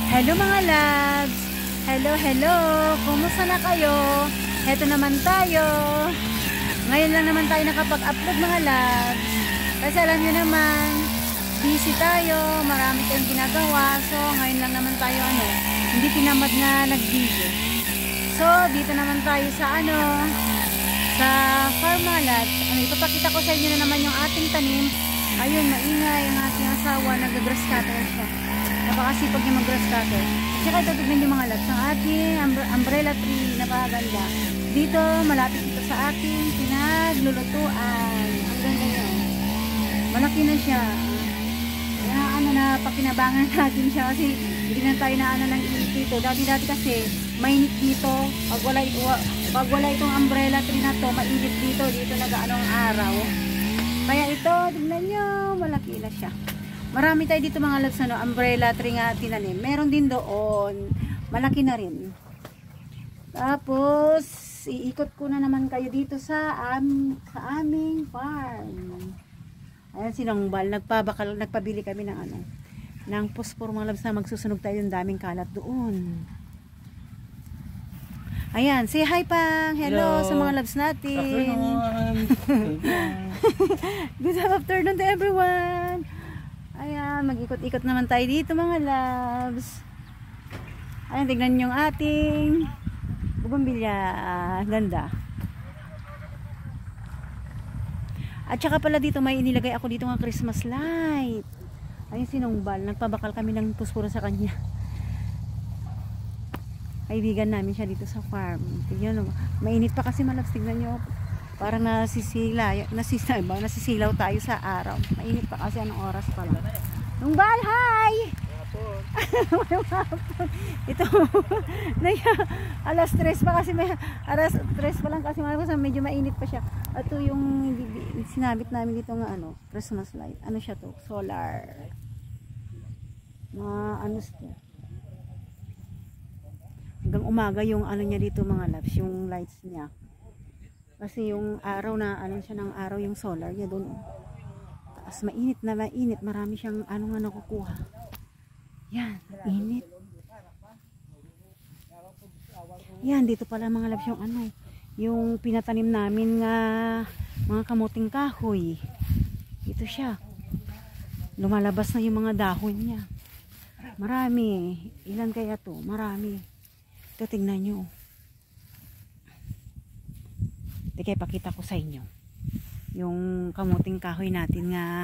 Hello mga loves! Hello, hello! Kumusta na kayo? Heto naman tayo. Ngayon lang naman tayo nakapag-upload mga loves. Kasi alam nyo naman, busy tayo, marami tayong ginagawa. So ngayon lang naman tayo hindi tinamad na nag-video. So dito naman tayo sa sa farm mga loves. Ipapakita ko sa inyo na naman yung ating tanim. Ayun, maingay ang aking asawa, nag-grass cutter siya. Napakasipag yung mag-grass cutter. Tsaka ito, tignan nyo mga loves, ang ating umbrella tree, napakaganda. Dito, malapit dito sa ating pinaglulutuan. Ang ganda nyo. Malaki na siya. Kaya na pakinabangan natin siya kasi hindi na tayo na ng init dito. Dati kasi, mainit dito. Pag wala itong umbrella tree na to, mainit dito. Dito nag-ano ang araw. Kaya ito, tignan nyo, malaki na siya. Marami tayo dito mga loves, umbrella tree nga tinanim. Meron din doon, malaki na rin. Tapos, iikot ko na naman kayo dito sa aming farm. Ayan si Longbal, nagpabili kami ng phosphor mga loves na magsusunog tayo ng daming kalat doon. Ayan, say hi Pang. Hello sa mga loves natin. Good afternoon to everyone. Ayan, mag-ikot-ikot naman tayo dito mga loves. Ayan, tignan yung ating bugambilla. Ganda. At saka pala dito may inilagay ako dito ng Christmas light. Ayun si Longbal, nagpabakal kami ng puspuro sa kanya. Kaibigan namin siya dito sa farm. Tignan mo, mainit pa kasi mga loves, tignan nyo. Parang nasisilaw tayo sa araw. Mainit pa kasi anong oras pa lang. Longbal, hi! Ito, alas 3 pa kasi alas 3 pa lang kasi medyo mainit pa siya. Ito yung sinabit namin dito nga Christmas light. Ano siya to? Solar. Hanggang umaga yung niya dito mga loves, yung lights niya. Kasi yung araw na siya ng araw yung solar niya doon. Taas mainit na mainit, marami siyang nakukuha. Yan, init. Yan, dito pala mga loves yung yung pinatanim namin nga mga kamuting kahoy. Ito siya. Lumalabas na yung mga dahon niya. Marami. Ilan kaya to? Marami. Ito, tingnan nyo. Kaya pakita ko sa inyo yung kamuting kahoy natin nga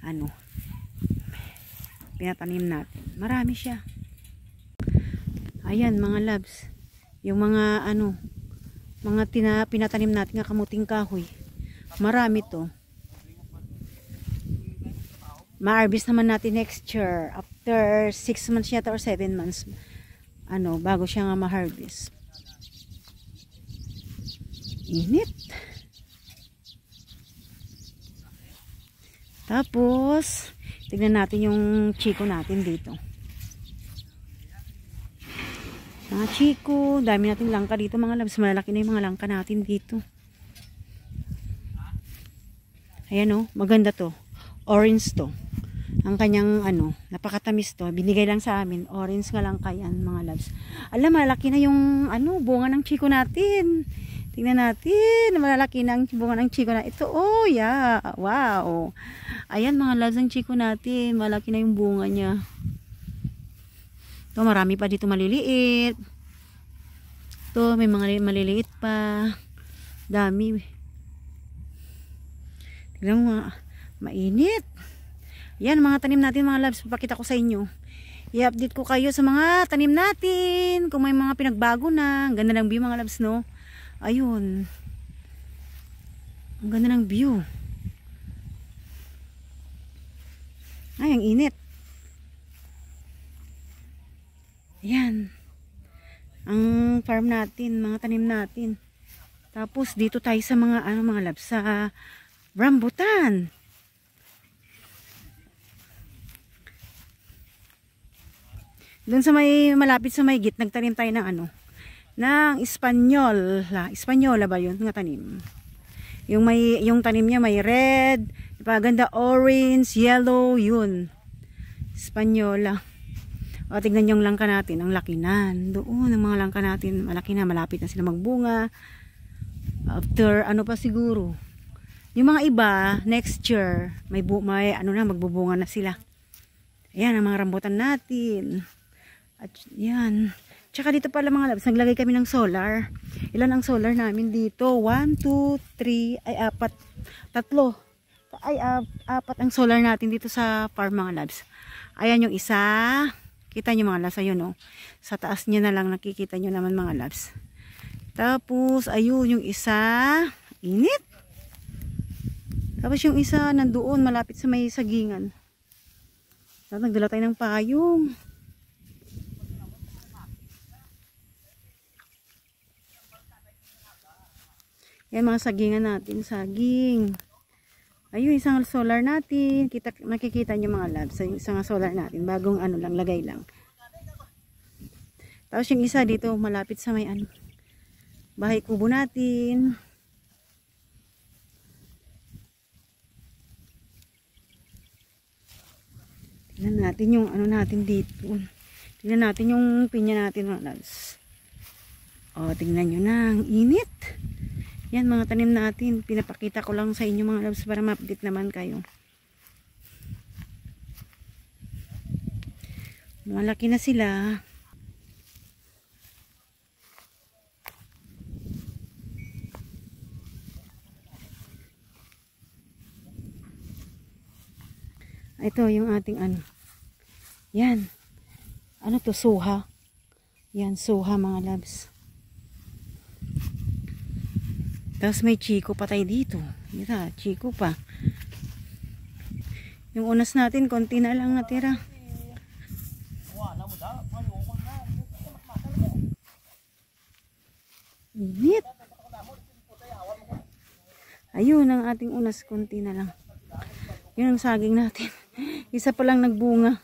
pinatanim natin. Marami siya. Ayan mga loves, yung mga pinatanim natin nga kamuting kahoy, marami to. Ma-harvest naman natin next year after 6 months yata or 7 months bago siya nga ma-harvest. Init. Tapos tignan natin yung chiko natin dito. Mga chiko, dami nating langka dito mga loves. Malaki na yung mga langka natin dito. Ayan maganda to. Orange to. Ang kanyang napakatamis to. Binigay lang sa amin. Orange nga lang yan mga loves. Alam, malaki na yung bunga ng chiko natin. Tingnan natin, malalaki na ang bunga ng chiko na ito. Oh, yeah. Wow. Ayan mga loves ng chiko natin. Malaki na yung bunga niya. Ito, marami pa dito maliliit. Ito, may mga maliliit pa. Dami. Tingnan mo, mainit. Yan, mga tanim natin mga loves. Papakita ko sa inyo. I-update ko kayo sa mga tanim natin. Kung may mga pinagbago na. Ang ganda ng view mga loves, no? Ayun. Ang ganda ng view. Ay, ang init. Ayan. Ang farm natin, mga tanim natin. Tapos dito tayo sa mga mga loves, sa rambutan. Doon sa malapit sa may git, nagtanim tayo ng ng Espanyola ba yun nga tanim. Yung tanim niya may red, ganda orange, yellow, yun. Espanyola. O, tignan yung langka natin. Ang laki na. Doon, ang mga langka natin, malaki na. Malapit na sila magbunga. After, ano pa siguro. Yung mga iba, next year, may ano na, magbubunga na sila. Ayan, ang mga rambutan natin. At yan. Tsaka dito pala mga labs, naglagay kami ng solar. Ilan ang solar namin dito? 1, 2, 3, ay 4. 3. Ay, 4 ang solar natin dito sa farm mga labs. Ayan yung isa. Kita nyo mga labs, ayun oh. Sa taas niya na lang nakikita nyo naman mga labs. Tapos, ayun yung isa. Init. Tapos yung isa nandoon malapit sa may sagingan. Tapos nagdala tayo ng payong. Yan mga sagingan natin. Saging. Ayun, isang solar natin. Nakikita nyo mga labs. Yung isang solar natin. Bagong ano lang, lagay lang. Tapos yung isa dito, malapit sa may ano, bahay kubo natin. Tingnan natin yung ano natin dito. Tingnan natin yung pinya natin mga labs. O, tingnan nyo na. Ang init. Yan mga tanim natin, pinapakita ko lang sa inyo mga loves para ma-update naman kayo. Malaki na sila. Ito yung ating ano. Yan. Ano to? Suha. Yan, suha mga loves. Tapos may chiko pa tayo dito. Mira, chiko pa. Yung unas natin, konti na lang natira. Init. Ayun ang ating unas, konti na lang. Yun ang saging natin. Isa pa lang nagbunga.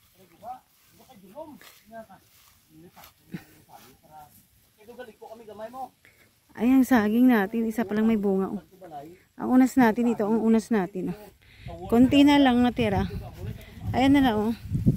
Ayan, saging natin. Isa pa lang may bunga. Oh. Ang unas natin ito. Ang unas natin. Oh. Konti na lang natira. Ayan na lang. Oh.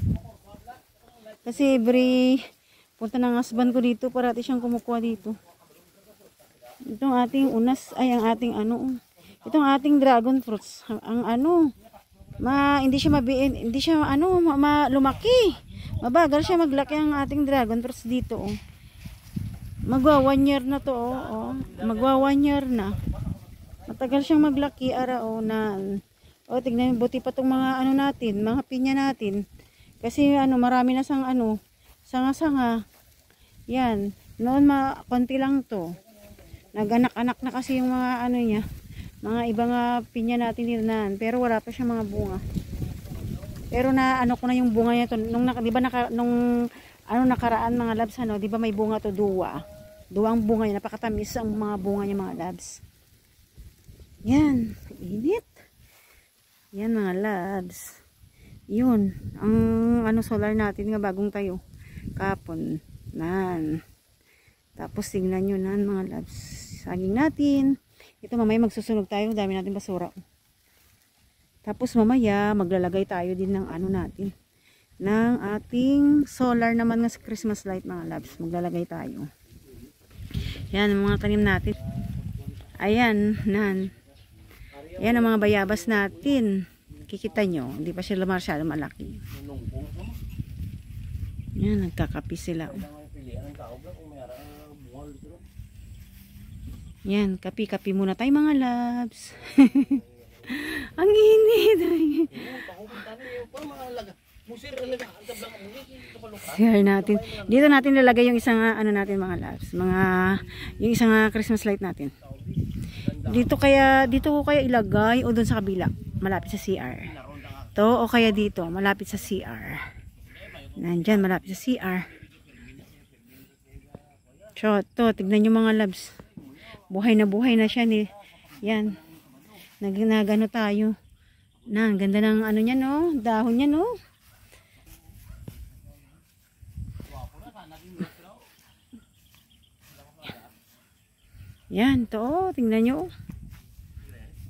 Kasi punta ng husband ko dito. Parati siyang kumukuha dito. Itong ating unas. Ay, ang ating ano. Oh. Itong ating dragon fruits. Ang ano. Hindi siya mabiin. Hindi siya ano. Lumaki. Mabagal siya maglaki ang ating dragon fruits dito. Oh. Magwa 1 year na to, oh. Magwa 1 year na. Matagal siyang maglaki, ara, oh, na. Oh, tignan, buti pa tong mga ano natin, mga pinya natin. Kasi ano, marami na sang ano, sanga-sanga. Yan. Noon konti lang to. Naganak-anak na kasi yung mga ano niya. Mga ibang pinya natin din. Pero wala pa siyang mga bunga. Pero na ano ko na yung bunga niya to. Di ba nakaraan mga labs, ano, di ba may bunga to, duwang bunga niya, napakatamis ang mga bunga niya mga labs. Yan, init. Yan mga labs. Yun, ang ano solar natin nga bagong tayo kapon. Nan. Tapos tingnan nyo nan mga labs. Saging natin. Ito mamaya magsusunog tayo, dami natin basura. Tapos mamaya maglalagay tayo din ng ano natin, ng ating solar naman nga sa Christmas light mga labs. Maglalagay tayo. Yan ang mga tanim natin. Ayan, nan. Ayan ang mga bayabas natin. Kikita nyo, hindi pa sila masyado malaki. Yan, nagkakapi sila. Yan, kapi-kapi muna tayo mga labs. Ang init. Share natin. Dito natin lalagay yung isang ano natin mga labs, yung isang Christmas light natin. Dito ko kaya ilagay o doon sa kabila, malapit sa CR. To o kaya dito, malapit sa CR. Nandyan, malapit sa CR. So, tignan nyo mga labs. Buhay na siya ni. Yan. Nagano tayo. Ang ganda ng ano niya, no? Dahon niya, no? Yan, to. Tingnan nyo.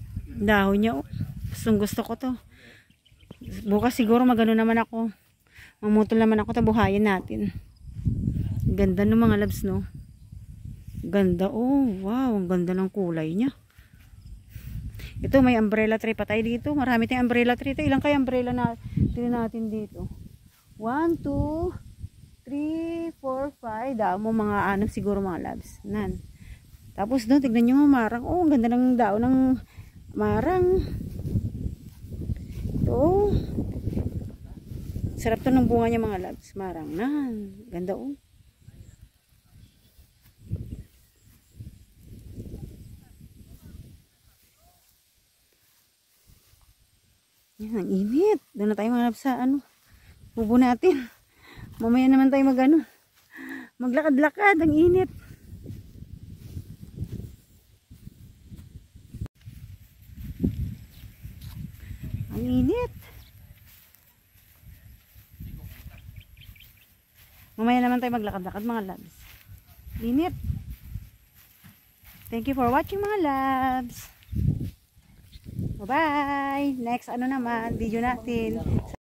Dahon niya, oh. Gusto ko to. Bukas siguro magano naman ako. Mamutol naman ako, tabuhayan natin. Ganda ng mga labs, no? Ganda, oh, wow, ang ganda ng kulay niya. Ito, may umbrella tree pa tayo dito. Marami tayong umbrella tree. Ito, ilang kaya umbrella na tree natin dito? 1, 2, 3, 4, 5. Damo mga anong siguro mga labs. Nan. Tapos doon, tignan nyo mga marang. Oh, ang ganda ng daon ng marang. Ito. Sarap to ng bunga niya mga labs. Marang. Nan. Ganda, oh. Yan, ang init. Doon na tayo mga labs sa ano. Bubo natin. Mamaya naman tayo maglakad-lakad. Ang init. Ang init. Mamaya naman tayo maglakad-lakad mga labs. Init. Thank you for watching mga labs. Bye-bye. Next ano naman, video natin.